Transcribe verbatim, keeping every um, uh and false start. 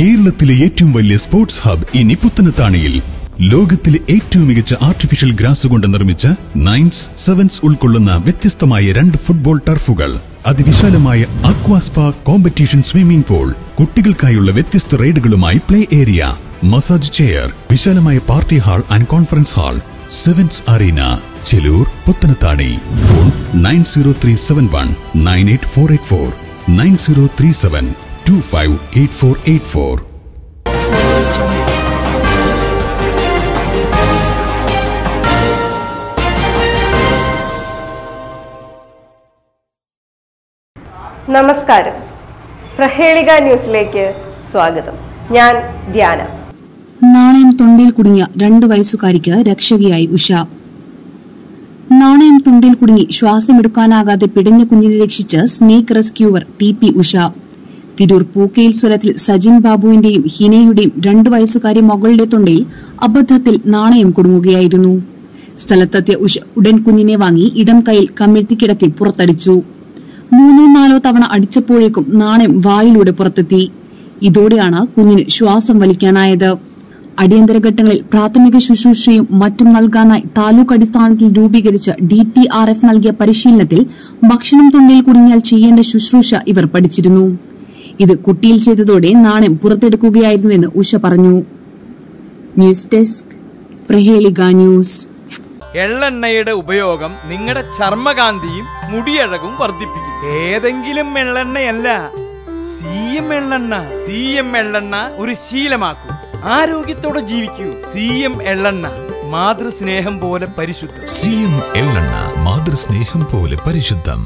കേരളത്തിലെ ഏറ്റവും വലിയ സ്പോർട്സ് ഹബ് ഇനി പുത്തനത്താണിയിൽ. ലോകത്തിലെ ഏറ്റവും മികച്ച ആർട്ടിഫിഷ്യൽ ഗ്രാസ് കൊണ്ട് നിർമ്മിച്ച നയൻസ് സെവൻസ് ഉൾക്കൊള്ളുന്ന വ്യത്യസ്തമായ രണ്ട് ഫുട്ബോൾ ടർഫുകൾ, അതിവിശാലമായ അക്വാസ്പാ കോമ്പറ്റീഷൻ സ്വിമ്മിംഗ് പൂൾ, കുട്ടികൾക്കായുള്ള വ്യത്യസ്ത റൈഡുകളുമായി പ്ലേ ഏരിയ, മസാജ് ചെയർ, വിശാലമായ party hall and conference hall. Sevens Arena, Chelur, Puthanathani. Phone nine zero three seven one nine eight four eight four nine zero three seven two five eight four eight four. നമസ്കാരം, പ്രഹേളിക ന്യൂസിലേക്ക് സ്വാഗതം. ഞാൻ ധ്യാന. നാണയം തൊണ്ടിൽ കുടുങ്ങിയ രണ്ടു വയസ്സുകാരിക്ക് രക്ഷകയായി ഉഷ. നാണയം തുണ്ടിൽ കുടുങ്ങി ശ്വാസമെടുക്കാനാകാതെ പിടഞ്ഞ കുഞ്ഞിനെ രക്ഷിച്ച് snake rescuer T P Usha. Tirur Pookkayil സ്വരത്തിൽ സജിൻ ബാബുവിന്റെയും ഹിനയുടെയും രണ്ടു വയസ്സുകാരി മകളുടെ തൊണ്ടയിൽ അബദ്ധത്തിൽ നാണയം കുടുങ്ങുകയായിരുന്നു. സ്ഥലത്തെത്തിയ ഉഷ ഉടൻ കുഞ്ഞിനെ വാങ്ങി ഇടം കൈയിൽ കമിഴ്ത്തി കിടത്തി പുറത്തടിച്ചു. മൂന്നോ നാലോ തവണ അടിച്ചപ്പോഴേക്കും നാണയം വായിലൂടെ പുറത്തെത്തി. ഇതോടെയാണ് കുഞ്ഞിന് ശ്വാസം വലിക്കാനായത്. അടിയന്തര ഘട്ടങ്ങളിൽ പ്രാഥമിക ശുശ്രൂഷയും മറ്റും നൽകാനായി താലൂക്ക് അടിസ്ഥാനത്തിൽ രൂപീകരിച്ച ഡി ടി ആർ എഫ് നൽകിയ പരിശീലനത്തിൽ ഭക്ഷണം തൊണ്ടയിൽ കുടുങ്ങിയാൽ ചെയ്യേണ്ട ശുശ്രൂഷ ഇവർ പഠിച്ചിരുന്നു. ഇത് കുട്ടിയിൽ ചെയ്തതോടെ നാണയം പുറത്തെടുക്കുകയായിരുന്നുവെന്ന് ഉഷ പറഞ്ഞു. News desk, Prahelika news. എള്ളെണ്ണയുടെ ഉപയോഗം നിങ്ങളുടെ ചർമ്മകാന്തിയും മുടിയഴകും വർദ്ധിപ്പിക്കും. ഏതെങ്കിലും എള്ളെണ്ണയല്ല, സി എം എള്ളെണ്ണ. സി എം എള്ളെണ്ണ ഒരു ശീലമാക്കൂ, ആരോഗ്യത്തോടെ ജീവിക്കൂ. സി എം എള്ളെണ്ണ, മാതൃസ്നേഹം പോലെ പരിശുദ്ധം. സി എം എള്ളെണ്ണ, മാതൃസ്നേഹം പോലെ പരിശുദ്ധം.